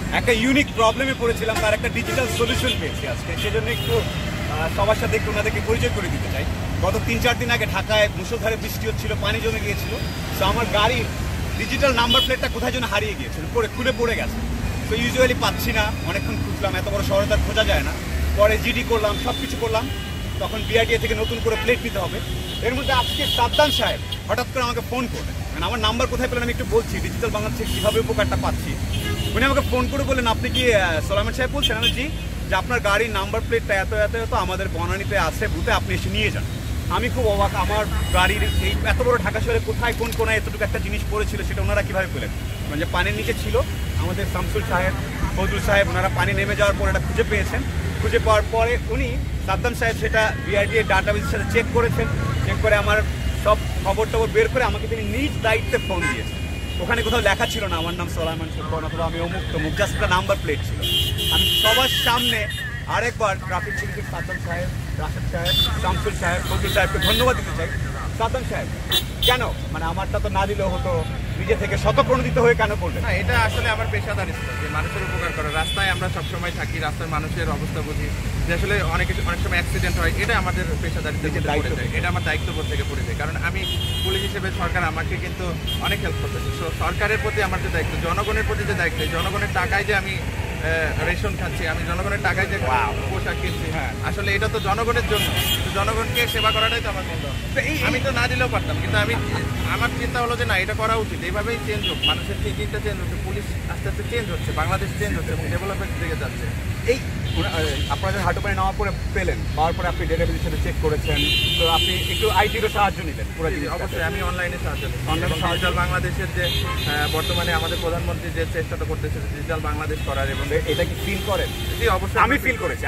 একটা ইউনিক প্রবলেমে পড়েছিলাম, তার একটা ডিজিটাল সলিউশন পেয়েছি আজকে। সেজন্য একটু সবার সাথে একটু ওনাদেরকে পরিচয় করে দিতে চাই। গত 3-4 দিন আগে ঢাকায় মুষলধারে বৃষ্টি হচ্ছিল, পানি জমে গিয়েছিল। তো আমার গাড়ির ডিজিটাল নাম্বার প্লেটটা কোথায় যেন হারিয়ে গিয়েছিল, খুলে পড়ে গেছে। তো ইউজুয়ালি পাচ্ছি না, অনেকক্ষণ খুঁজলাম, এত বড় শহরে তার খোঁজা যায় না। পরে জিডি করলাম, সব কিছু করলাম, তখন বিআরটিএ থেকে নতুন করে প্লেট নিতে হবে। এর মধ্যে আজকে সাদ্দাম সাহেব হঠাৎ করে আমাকে ফোন করলেন। মানে আমার নাম্বার কোথায় পেলেন আমি একটু বলছি, ডিজিটাল বাংলাদেশ থেকে কীভাবে উপকারটা পাচ্ছি। উনি আমাকে ফোন করে বললেন, আপনি কি সোলাইমান সাহেব বলছেন? আমি জি, যে আপনার গাড়ির নাম্বার প্লেটটা এত এত এত আমাদের বনানীতে আছে বুথে, আপনি এসে নিয়ে যান। আমি খুব অবাক, আমার গাড়ির এই এত বড় ঢাকা শহরে কোথায় কোন কোনায় এতটুকু একটা জিনিস পড়েছিল সেটা ওনারা কীভাবে পেলেন? মানে পানির নিচে ছিল, আমাদের শামসুল সাহেব, ফজলুল সাহেব, ওনারা পানি নেমে যাওয়ার পর এটা খুঁজে পেয়েছেন। খুঁজে পাওয়ার পরে উনি সাদ্দাম সাহেব সেটা বিআরটিএ ডাটাবেসের সাথে চেক করেছেন। চেক করে আমার সব খবর টবর বের করে আমাকে তিনি নিজ দায়িত্বে ফোন দিয়েছেন। ওখানে কোথাও লেখা ছিল না আমার নাম সোলাইমান সুলতান অথবা আমি অমুক তমুক, জাস্ট একটা নাম্বার প্লেট ছিল। আমি সবার সামনে আরেকবার ট্রাফিক পুলিশের সাদ্দাম সাহেব, রাশেদ সাহেব, শামসুল সাহেব, ফজলুল সাহেবকে ধন্যবাদ দিতে চাই। সাদ্দাম সাহেব কেন, মানে আমারটা তো না দিলেও হতো, নিজে থেকে শতপ্রণোদিত হয়ে কেন করলেন? না, এটা আসলে আমার পেশাদারিত্ব, যে মানুষের উপকার করা। রাস্তায় আমরা সবসময় থাকি, রাস্তার মানুষের অবস্থা বুঝি, যে আসলে অনেক সময় অ্যাক্সিডেন্ট হয়, এটা আমাদের পেশাদারিত্বের মধ্যে পড়ে যায়, এটা আমার দায়িত্ববোধ থেকে পড়ে যায়। কারণ আমি পুলিশ হিসেবে সরকার আমাকে কিন্তু অনেক হেল্প করতেছে। সরকারের প্রতি আমার যে দায়িত্ব, জনগণের প্রতি যে দায়িত্ব, জনগণের টাকায় যে আমি রেশন খাচ্ছি, আমি জনগণের টাকায় যে পোশাক কিনছি, আসলে এটা তো জনগণের জন্য, জনগণকে সেবা করাটাই তো আমার মূল্য। আমি তো না দিলেও পারতাম, কিন্তু আমার চিন্তা হলো যে না, এটা করা উচিত, এইভাবেই চেঞ্জ হোক, মানুষের থিঙ্কিংটা চেঞ্জ হচ্ছে, পুলিশ আস্তে আস্তে চেঞ্জ হচ্ছে, বাংলাদেশ চেঞ্জ হচ্ছে এবং ডেভেলপমেন্ট দিকে যাচ্ছে। এই আপনাদের হাঁটু পানি নেওয়ার পরে পেলেন, পাওয়ার পরে আপনি ডেটাবেসের সাথে চেক করেছেন, তো আপনি একটু আইটিরও সাহায্য নিলেন পুরো? অবশ্যই আমি অনলাইনে সাহায্য নিই। ডিজিটাল বাংলাদেশের যে বর্তমানে আমাদের প্রধানমন্ত্রী যে চেষ্টাটা করতেছে ডিজিটাল বাংলাদেশ করার, এবং এটা কি ফিল করেন? জি অবশ্যই আমি ফিল করেছি,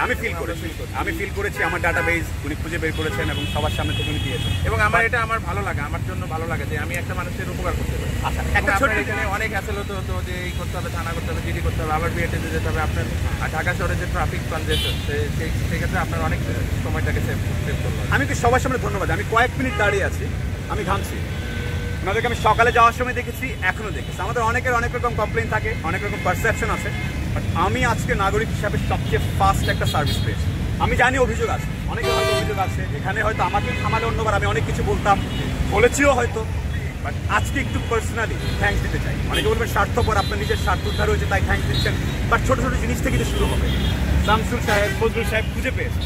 আমি ফিল করেছি। আমার ডাটাবেস উনি খুঁজে বের করেছেন এবং সবার সামনে থেকে উনি দিয়েছেন, এবং আমার এটা আমার ভালো লাগে, আমার জন্য ভালো লাগে যে আমি একটা মানুষের উপকার করতে পারি। আচ্ছা, একটা ছোট, এখানে অনেক হ্যাসেল হতো যে এই করতে হবে, থানা করতে হবে, জিডি করতে হবে, আবার বিএটিতে যেতে হবে। আপনার ঢাকা শহরে যে ট্রাফিক কনজেশন, সেক্ষেত্রে আপনার অনেক সময়টাকে সেভ করবে। আমি কি সবার সামনে ধন্যবাদ। আমি কয়েক মিনিট দাঁড়িয়ে আছি, আমি ঘামছি। ওনাদেরকে আমি সকালে যাওয়ার সময় দেখেছি, এখনও দেখেছি। আমাদের অনেকের অনেক রকম কমপ্লেন থাকে, অনেক রকম পারসেপশন আছে, বাট আমি আজকে নাগরিক হিসাবে সবচেয়ে ফাস্ট একটা সার্ভিস পেয়েছি। আমি জানি অভিযোগ আছে, অনেকের হয়তো অভিযোগ আছে, এখানে হয়তো আমাকে থামালে অন্যবার আমি অনেক কিছু বলেছিও হয়তো, বাট আজকে একটু পার্সোনালি থ্যাঙ্কস দিতে চাই। অনেকে বলবেন স্বার্থপর, আপনার নিজের স্বার্থ উদ্ধার হয়েছে তাই থ্যাঙ্কস দিচ্ছেন, বাট ছোটো ছোটো জিনিস থেকে তো শুরু হবে। শামসুল সাহেব, ফজলুল সাহেব খুঁজে পেয়েছে।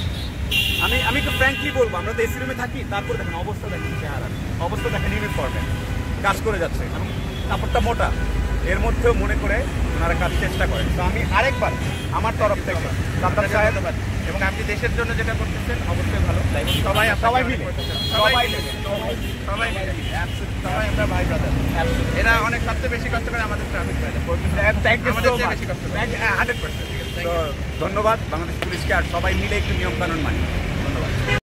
আমি একটু ফ্র্যাঙ্কলি বলবো, আমরা তো এসি রুমে থাকি, তারপরে দেখেন অবস্থা, দেখেন চেহারা, অবস্থা দেখেন ইউনিফর্মে কাজ করে যাচ্ছে এবং কাপড়টা মোটা, এর মধ্যেও মনে করে ওনারা কাজ চেষ্টা করেন। তো আমি আরেকবার আমার তরফ থেকে সাদ্দাম সাহেব, এবং আপনি দেশের জন্য যেটা করতেছেন অবশ্যই ভালো, সবাই মিলে আমরা ভাই ব্রাদার। এরা অনেক সবচেয়ে বেশি কষ্ট করে আমাদের ট্রাফিক পায়, বেশি কষ্ট করে। 100%। ধন্যবাদ বাংলাদেশ পুলিশকে, আর সবাই মিলে একটু নিয়মকানুন মানি। ধন্যবাদ।